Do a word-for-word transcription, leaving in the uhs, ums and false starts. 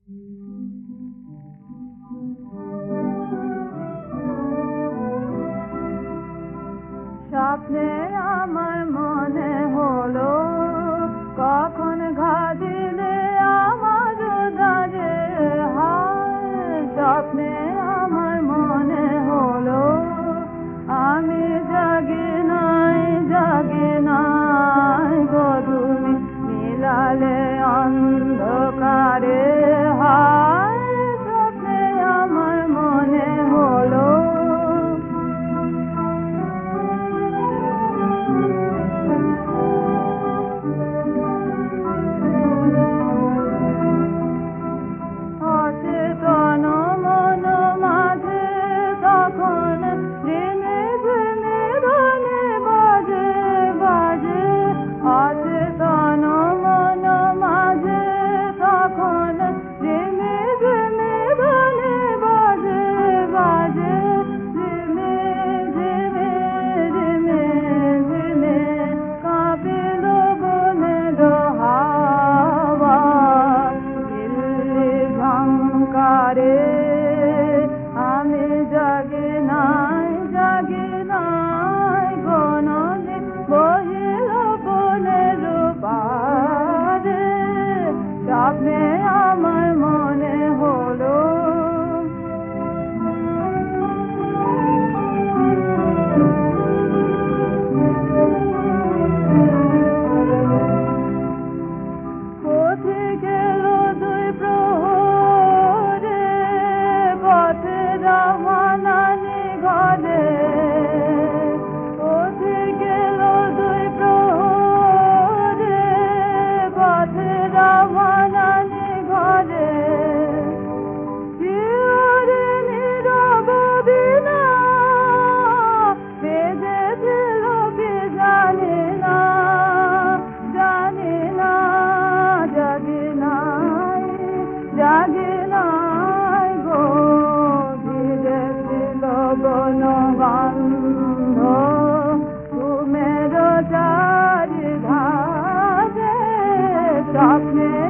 স্বপ্নে আমার মনে হলো কখন ঘা দিলে আমার উদারে হায়। স্বপ্নে আমার মনে হলো আমি জাগি নাই জাগি নাই গো তুমি মিলালে অন্ধকারে হায়। স্বপ্নে আমার মনে হলো আমি জাগি নাই জাগি নাই গণনে বহিল বনের পারে। স্বপ্নে আমার মনে হলো কোথে গেল দুই প্রহরে পথে রওনানি ঘরে। কোথে গেল দুই প্রহরে পথে রওনানি ঘরে। শিয়রে নীরব বিনা বেজেছিল কি জানি না জানি না জাগি নাই জাগি নাই গো ধীরে ছিল বন গন্ধ তুমের চারি ধারে। স্বপ্নে